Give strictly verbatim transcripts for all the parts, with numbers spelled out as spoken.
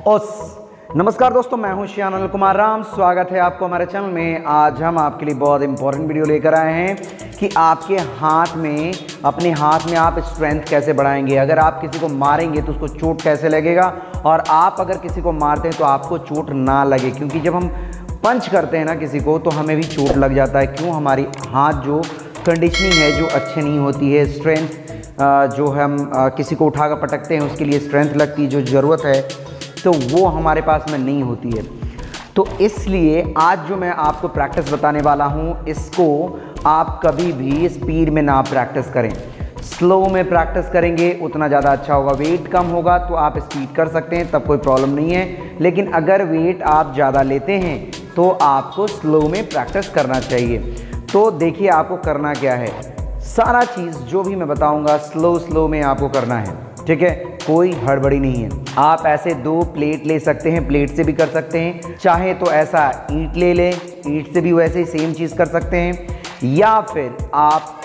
ओस नमस्कार दोस्तों, मैं हूं श्याम अनिल कुमार राम। स्वागत है आपको हमारे चैनल में। आज हम आपके लिए बहुत इंपॉर्टेंट वीडियो लेकर आए हैं कि आपके हाथ में, अपने हाथ में आप स्ट्रेंथ कैसे बढ़ाएंगे। अगर आप किसी को मारेंगे तो उसको चोट कैसे लगेगा, और आप अगर किसी को मारते हैं तो आपको चोट ना लगे, क्योंकि जब हम पंच करते हैं ना किसी को तो हमें भी चोट लग जाता है। क्यों? हमारी हाथ जो कंडीशनिंग है जो अच्छी नहीं होती है। स्ट्रेंथ जो हम किसी को उठाकर पटकते हैं उसके लिए स्ट्रेंथ लगती है, जो ज़रूरत है तो वो हमारे पास में नहीं होती है। तो इसलिए आज जो मैं आपको प्रैक्टिस बताने वाला हूँ, इसको आप कभी भी स्पीड में ना प्रैक्टिस करें, स्लो में प्रैक्टिस करेंगे उतना ज़्यादा अच्छा होगा। वेट कम होगा तो आप स्पीड कर सकते हैं, तब कोई प्रॉब्लम नहीं है। लेकिन अगर वेट आप ज़्यादा लेते हैं तो आपको स्लो में प्रैक्टिस करना चाहिए। तो देखिए आपको करना क्या है। सारा चीज़ जो भी मैं बताऊँगा स्लो स्लो में आपको करना है, ठीक है? कोई हड़बड़ी नहीं है। आप ऐसे दो प्लेट ले सकते हैं, प्लेट से भी कर सकते हैं, चाहे तो ऐसा ईंट ले लें, ईंट से भी वैसे ही सेम चीज़ कर सकते हैं, या फिर आप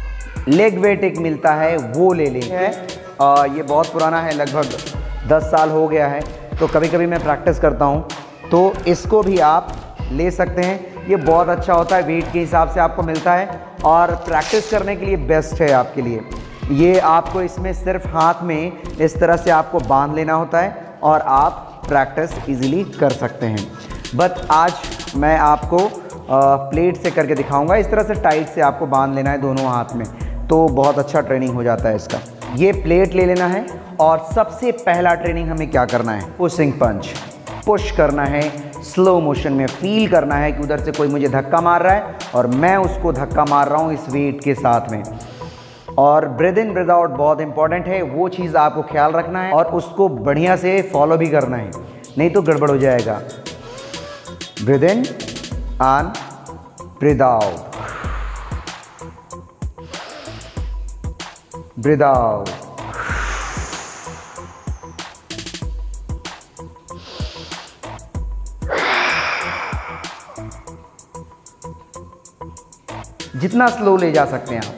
लेग वेट एक मिलता है वो ले लें। है आ, ये बहुत पुराना है, लगभग दस साल हो गया है, तो कभी कभी मैं प्रैक्टिस करता हूँ, तो इसको भी आप ले सकते हैं। ये बहुत अच्छा होता है, वेट के हिसाब से आपको मिलता है और प्रैक्टिस करने के लिए बेस्ट है आपके लिए। ये आपको इसमें सिर्फ हाथ में इस तरह से आपको बांध लेना होता है और आप प्रैक्टिस इजीली कर सकते हैं। बट आज मैं आपको प्लेट से करके दिखाऊंगा। इस तरह से टाइट से आपको बांध लेना है दोनों हाथ में, तो बहुत अच्छा ट्रेनिंग हो जाता है इसका। ये प्लेट ले लेना है और सबसे पहला ट्रेनिंग हमें क्या करना है, पुशिंग पंच। पुश करना है स्लो मोशन में, फील करना है कि उधर से कोई मुझे धक्का मार रहा है और मैं उसको धक्का मार रहा हूँ इस वेट के साथ में। और ब्रीद इन ब्रीद आउट बहुत इंपॉर्टेंट है, वो चीज़ आपको ख्याल रखना है और उसको बढ़िया से फॉलो भी करना है, नहीं तो गड़बड़ हो जाएगा। Breathe in and breathe out, breathe out. जितना स्लो ले जा सकते हैं आप।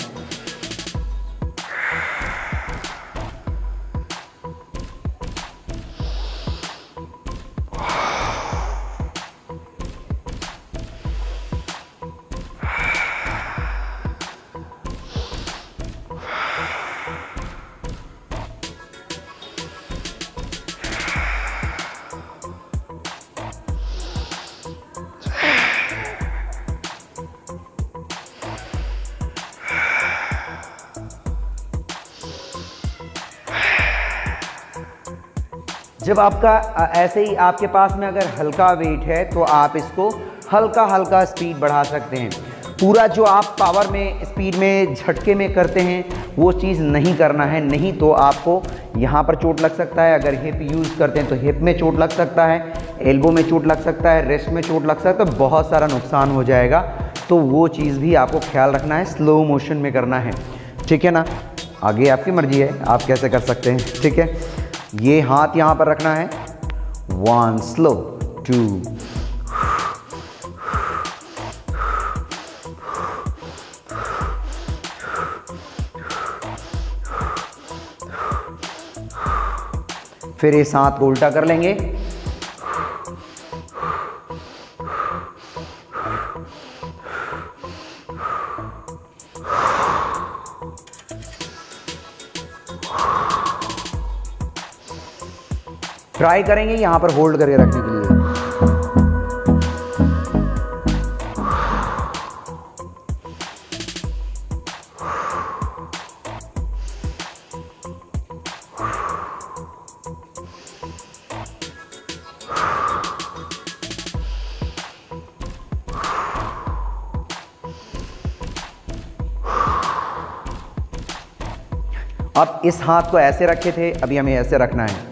जब आपका ऐसे ही आपके पास में अगर हल्का वेट है तो आप इसको हल्का हल्का स्पीड बढ़ा सकते हैं। पूरा जो आप पावर में, स्पीड में, झटके में करते हैं वो चीज़ नहीं करना है, नहीं तो आपको यहाँ पर चोट लग सकता है। अगर हिप यूज़ करते हैं तो हिप में चोट लग सकता है, एल्बो में चोट लग सकता है, रिस्ट में चोट लग सकता है, तो बहुत सारा नुकसान हो जाएगा। तो वो चीज़ भी आपको ख्याल रखना है, स्लो मोशन में करना है, ठीक है ना? आगे आपकी मर्जी है, आप कैसे कर सकते हैं, ठीक है? ये हाथ यहाँ पर रखना है, वन स्लो, टू, फिर इस हाथ को उल्टा कर लेंगे, ट्राई करेंगे यहाँ पर होल्ड करके रखने के लिए। अब इस हाथ को ऐसे रखे थे, अभी हमें ऐसे रखना है।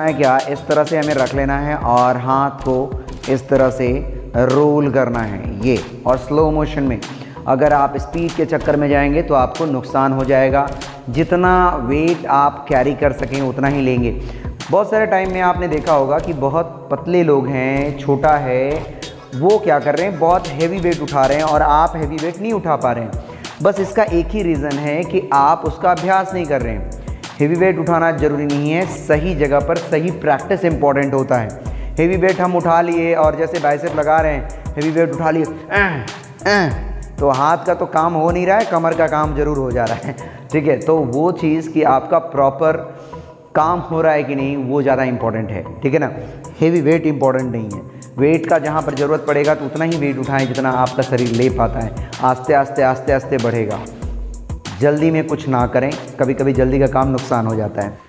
है क्या, इस तरह से हमें रख लेना है और हाथ को इस तरह से रोल करना है ये। और स्लो मोशन में अगर आप स्पीड के चक्कर में जाएंगे तो आपको नुकसान हो जाएगा। जितना वेट आप कैरी कर सकें उतना ही लेंगे। बहुत सारे टाइम में आपने देखा होगा कि बहुत पतले लोग हैं, छोटा है, वो क्या कर रहे हैं, बहुत हैवी वेट उठा रहे हैं और आप हैवी वेट नहीं उठा पा रहे हैं। बस इसका एक ही रीज़न है कि आप उसका अभ्यास नहीं कर रहे हैं। हेवी वेट उठाना ज़रूरी नहीं है, सही जगह पर सही प्रैक्टिस इंपॉर्टेंट होता है। हेवी वेट हम उठा लिए और जैसे बाइसेप लगा रहे हैं, हेवी वेट उठा लिए अं, अं, तो हाथ का तो काम हो नहीं रहा है, कमर का काम ज़रूर हो जा रहा है। ठीक है, तो वो चीज़ कि आपका प्रॉपर काम हो रहा है कि नहीं वो ज़्यादा इंपॉर्टेंट है। ठीक है ना, हेवी वेट इंपॉर्टेंट नहीं है। वेट का जहाँ पर ज़रूरत पड़ेगा तो उतना ही वेट उठाएं जितना आपका शरीर ले पाता है। आस्ते आस्ते आस्ते आस्ते बढ़ेगा। जल्दी में कुछ ना करें, कभी कभी जल्दी का काम नुकसान हो जाता है।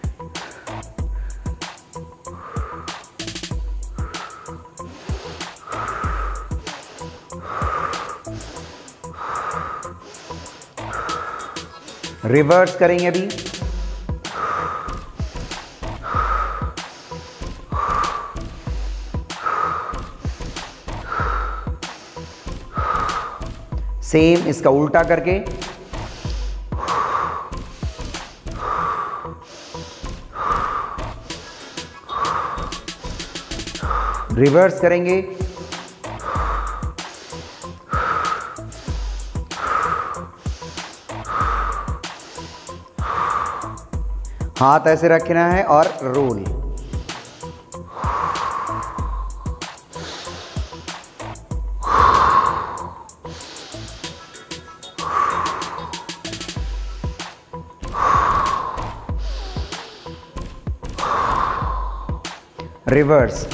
रिवर्स करेंगे अभी। सेम इसका उल्टा करके, रिवर्स करेंगे। हाथ ऐसे रखना है और रोल। रिवर्स।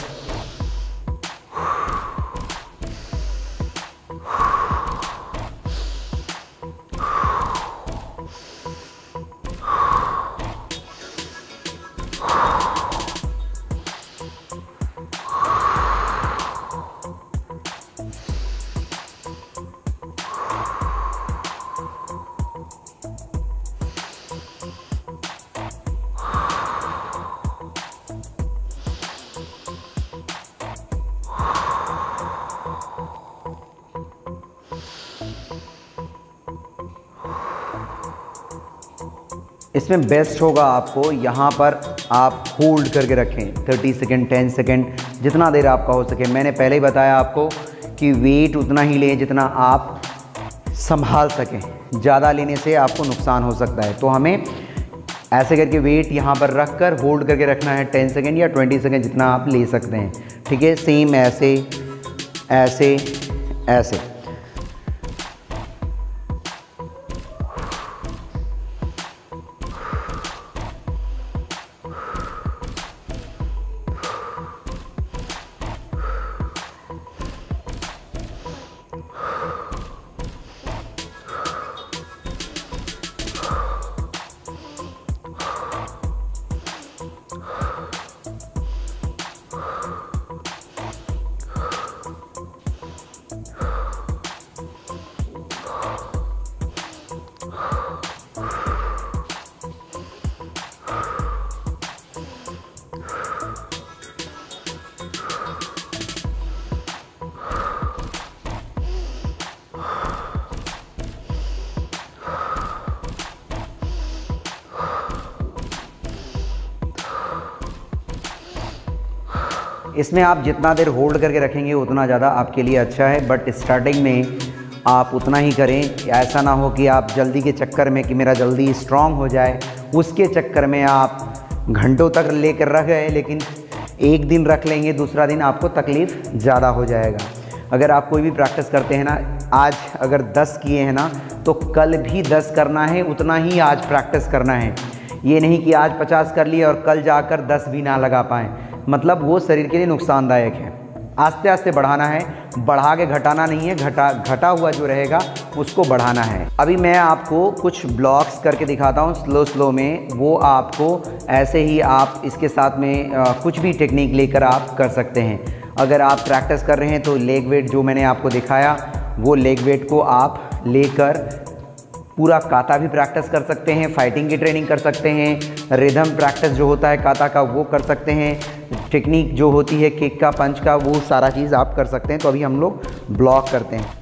इसमें बेस्ट होगा आपको यहाँ पर आप होल्ड करके रखें तीस सेकेंड, दस सेकेंड, जितना देर आपका हो सके। मैंने पहले ही बताया आपको कि वेट उतना ही लें जितना आप संभाल सकें। ज़्यादा लेने से आपको नुकसान हो सकता है। तो हमें ऐसे करके वेट यहाँ पर रख कर होल्ड करके रखना है दस सेकेंड या बीस सेकेंड, जितना आप ले सकते हैं। ठीक है, सेम ऐसे ऐसे ऐसे। इसमें आप जितना देर होल्ड करके रखेंगे उतना ज़्यादा आपके लिए अच्छा है। बट स्टार्टिंग में आप उतना ही करें, ऐसा ना हो कि आप जल्दी के चक्कर में कि मेरा जल्दी स्ट्रांग हो जाए, उसके चक्कर में आप घंटों तक लेकर रख गए, लेकिन एक दिन रख लेंगे, दूसरा दिन आपको तकलीफ़ ज़्यादा हो जाएगा। अगर आप कोई भी प्रैक्टिस करते हैं ना, आज अगर दस किए हैं ना तो कल भी दस करना है, उतना ही आज प्रैक्टिस करना है। ये नहीं कि आज पचास कर लिए और कल जाकर दस भी ना लगा पाएँ, मतलब वो शरीर के लिए नुकसानदायक है। आस्ते आस्ते बढ़ाना है, बढ़ा के घटाना नहीं है, घटा घटा हुआ जो रहेगा उसको बढ़ाना है। अभी मैं आपको कुछ ब्लॉक्स करके दिखाता हूँ स्लो स्लो में, वो आपको ऐसे ही आप इसके साथ में आ, कुछ भी टेक्निक लेकर आप कर सकते हैं। अगर आप प्रैक्टिस कर रहे हैं तो लेग वेट जो मैंने आपको दिखाया वो लेग वेट को आप लेकर पूरा काता भी प्रैक्टिस कर सकते हैं, फाइटिंग की ट्रेनिंग कर सकते हैं, रिदम प्रैक्टिस जो होता है काता का वो कर सकते हैं, टेक्निक जो होती है किक का, पंच का, वो सारा चीज़ आप कर सकते हैं। तो अभी हम लोग ब्लॉक करते हैं।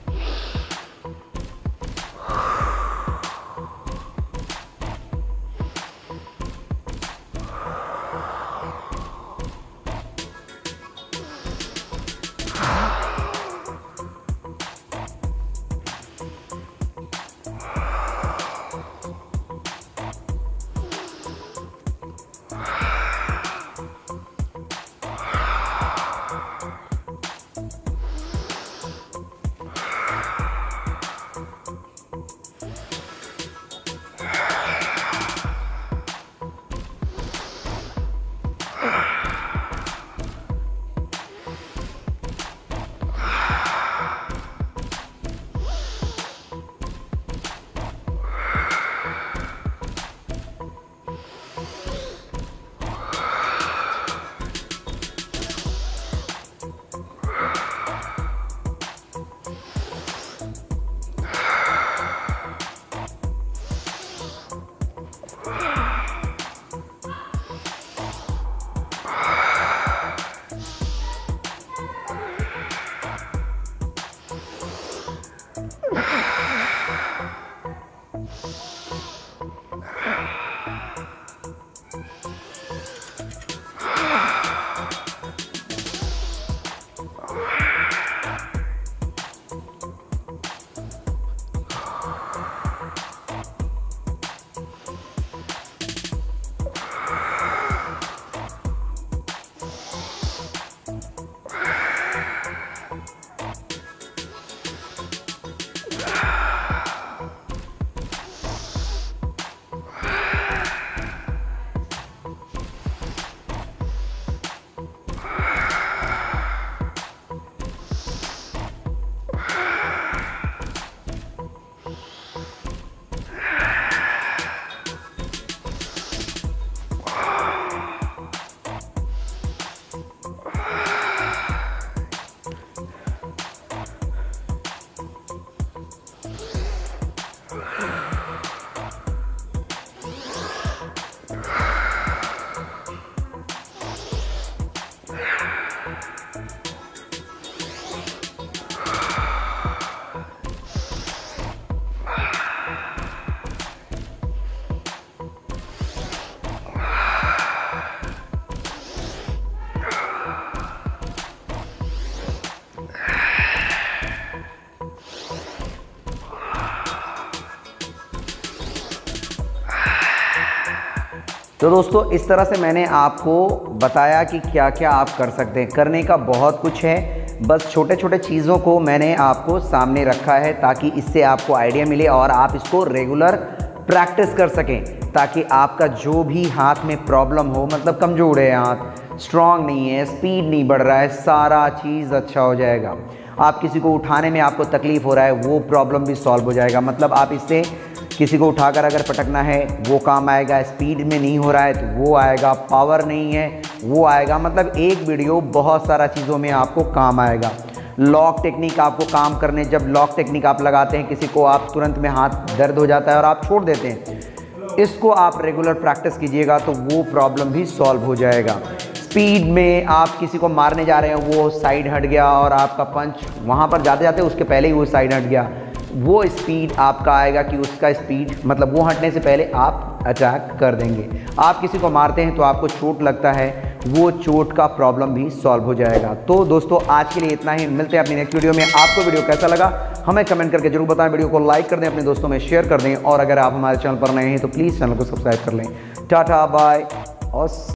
तो दोस्तों इस तरह से मैंने आपको बताया कि क्या क्या आप कर सकते हैं। करने का बहुत कुछ है, बस छोटे छोटे चीज़ों को मैंने आपको सामने रखा है ताकि इससे आपको आइडिया मिले और आप इसको रेगुलर प्रैक्टिस कर सकें, ताकि आपका जो भी हाथ में प्रॉब्लम हो, मतलब कमज़ोर है हाथ, स्ट्रॉन्ग नहीं है, स्पीड नहीं बढ़ रहा है, सारा चीज़ अच्छा हो जाएगा। आप किसी को उठाने में आपको तकलीफ़ हो रहा है, वो प्रॉब्लम भी सॉल्व हो जाएगा। मतलब आप इससे किसी को उठाकर अगर पटकना है वो काम आएगा, स्पीड में नहीं हो रहा है तो वो आएगा, पावर नहीं है वो आएगा। मतलब एक वीडियो बहुत सारा चीज़ों में आपको काम आएगा। लॉक टेक्निक आपको काम करने, जब लॉक टेक्निक आप लगाते हैं किसी को, आप तुरंत में हाथ दर्द हो जाता है और आप छोड़ देते हैं, इसको आप रेगुलर प्रैक्टिस कीजिएगा तो वो प्रॉब्लम भी सॉल्व हो जाएगा। स्पीड में आप किसी को मारने जा रहे हैं, वो साइड हट गया और आपका पंच वहाँ पर जाते जाते उसके पहले ही वो साइड हट गया, वो स्पीड आपका आएगा कि उसका स्पीड, मतलब वो हटने से पहले आप अटैक कर देंगे। आप किसी को मारते हैं तो आपको चोट लगता है, वो चोट का प्रॉब्लम भी सॉल्व हो जाएगा। तो दोस्तों आज के लिए इतना ही, मिलते हैं अपनी नेक्स्ट वीडियो में। आपको वीडियो कैसा लगा हमें कमेंट करके जरूर बताएं, वीडियो को लाइक कर दें, अपने दोस्तों में शेयर कर दें, और अगर आप हमारे चैनल पर नए हैं तो प्लीज़ चैनल को सब्सक्राइब कर लें। टाटा बाय और